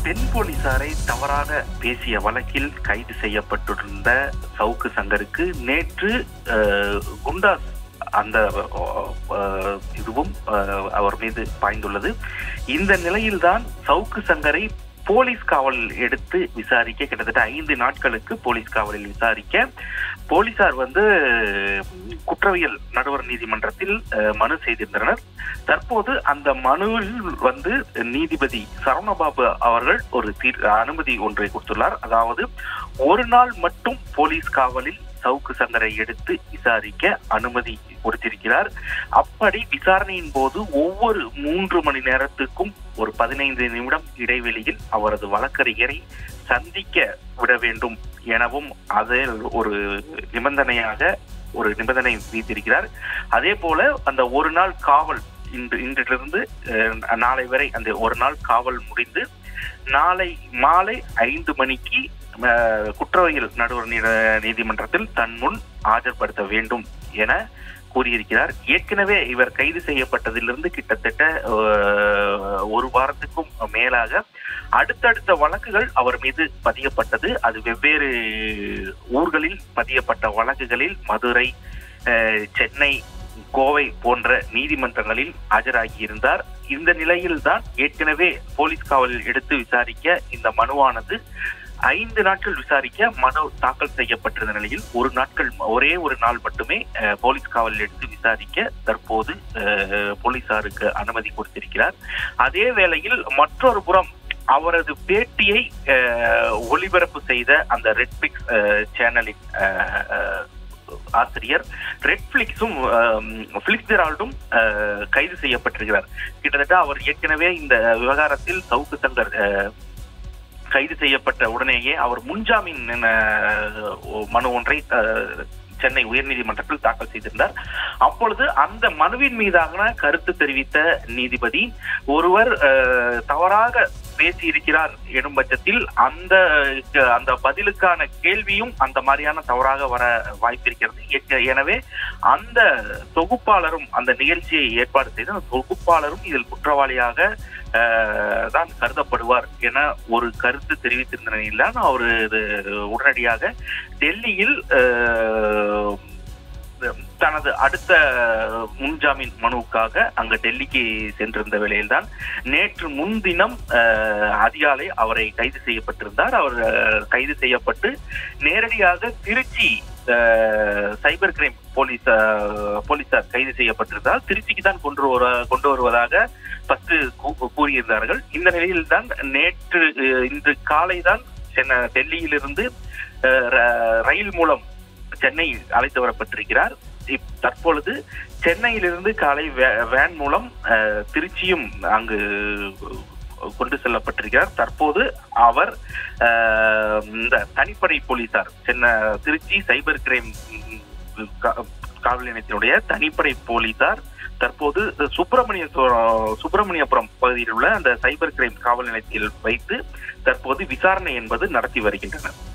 பெண் போலீசாரை தவறாக பேசிய வழக்கில் கைது செய்யப்பட்டிருந்த சவுக்கு சங்கருக்கு நேற்று குண்டாஸ் அந்த இதுவும் அவர் மீது பாய்ந்துள்ளது. இந்த நிலையில்தான் சவுக்கு சங்கரை போலீஸ் காவல் எடுத்து விசாரிக்க கிட்டத்தட்ட 5 நாட்களுக்கு போலீஸ் காவலில் விசாரிக்க போலீசார் குற்றவியல் நடுவர் நீதிமன்றத்தில் மனு செய்திருந்தனர். தற்போது அந்த மனுவில் நீதிபதி சரவணபாபு அவர்கள் ஒரு அனுமதி ஒன்றை கொடுத்துள்ளார். அதாவது ஒரு நாள் மட்டும் போலீஸ் காவலில் சவுக்கு சங்கரை எடுத்து விசாரிக்க அனுமதி கொடுத்திருக்கிறார். அப்படி விசாரணையின் போது ஒவ்வொரு 3 மணி நேரத்துக்கும் ஒரு 15 நிமிடம் இடைவெளியில் அவரது வழக்கறிஞரை சந்திக்க விட வேண்டும் எனவும் அதில் ஒரு நிபந்தனை விதித்திருக்கிறார். அதே போல அந்த ஒரு நாள் காவல் இன்றிலிருந்து நாளை வரை அந்த ஒரு நாள் காவல் முடிந்து நாளை மாலை 5 மணிக்கு குற்றவியல் நடுவர் நீதிமன்றத்தில் தன் முன் ஆஜர்படுத்த வேண்டும் என கூறியிருக்கிறார். ஏற்கனவே இவர் கைது செய்யப்பட்டதிலிருந்து கிட்டத்தட்ட 1 வாரத்துக்கும் மேலாக அடுத்தடுத்த வழக்குகள் அவர் மீது பதியப்பட்டது. அது வெவ்வேறு ஊர்களில் பதியப்பட்ட வழக்குகளில் மதுரை, சென்னை, கோவை போன்ற நீதிமன்றங்களில் ஆஜராகி இருந்தார். இந்த நிலையில்தான் ஏற்கனவே போலீஸ் காவலில் எடுத்து விசாரிக்க இந்த மனுவானது 5 நாட்கள் விசாரிக்க மனு தாக்கல் செய்யப்பட்டிருந்த நிலையில் ஒரே ஒரு நாள் மட்டுமே போலீஸ் காவலில் எடுத்து விசாரிக்க தற்போது போலீசாருக்கு அனுமதி கொடுத்திருக்கிறார். அதே வேளையில் மற்றொரு புறம் அவரது பேட்டியை ஒளிபரப்பு செய்த அந்த ரெட்பிக்ஸ் சேனலின் ஆசிரியர் ரெட்பிளிக்ஸும் பிளிக்ஸ்ஜெரால்டும் கைது செய்யப்பட்டிருக்கிறார். கிட்டத்தட்ட அவர் ஏற்கனவே இந்த விவகாரத்தில் சவுக்கு சங்கர் கைது செய்யப்பட்ட உடனேயே அவர் முன்ஜாமீன் மனு ஒன்றை சென்னை உயர்நீதிமன்றத்தில் தாக்கல் செய்திருந்தார். அப்பொழுது அந்த மனுவின் மீதான கருத்து தெரிவித்த நீதிபதி ஒருவர் தவறாக பேசியிருக்கிறார் எனும் பட்சத்தில் அந்த பதிலுக்கான கேள்வியும் அந்த மாதிரியான தவறாக வர வாய்ப்பிருக்கிறது. எனவே அந்த தொகுப்பாளரும் அந்த நிகழ்ச்சியை ஏற்பாடு செய்த அந்த தொகுப்பாளரும் இதில் குற்றவாளியாக தான் கருதப்படுவார் என ஒரு கருத்து தெரிவித்திருந்த நிலையில் அவர் உடனடியாக டெல்லியில் தனது அடுத்த முன்ஜாமீன் மனுவுக்காக அங்கு டெல்லிக்கு சென்றிருந்த வேளையில்தான் நேற்று முன்தினம் அதிகாலை அவரை கைது செய்யப்பட்டிருந்தார். அவர் கைது செய்யப்பட்டு நேரடியாக திருச்சி சைபர் கிரைம் போலீசார் கைது செய்யப்பட்டிருந்தால் திருச்சிக்கு தான் கொண்டு வருவதாக கூறியிருந்தார்கள். இந்த நிலையில் தான் இன்று காலை தான் டெல்லியிலிருந்து ரயில் மூலம் சென்னை அழைத்து வரப்பட்டிருக்கிறார். தற்பொழுது சென்னையிலிருந்து காலை வேன் மூலம் திருச்சியும் அங்கு கொண்டு செல்லப்பட்டிருக்கிறார். தற்போது அவர் இந்த தனிப்படை போலீசார் திருச்சி சைபர் கிரைம் காவல் நிலையத்தினுடைய தனிப்படை போலீசார் தற்போது சுப்பிரமணியபுரம் பகுதியில் உள்ள அந்த சைபர் கிரைம் காவல் நிலையத்தில் வைத்து தற்போது விசாரணை என்பது நடத்தி வருகின்றனர்.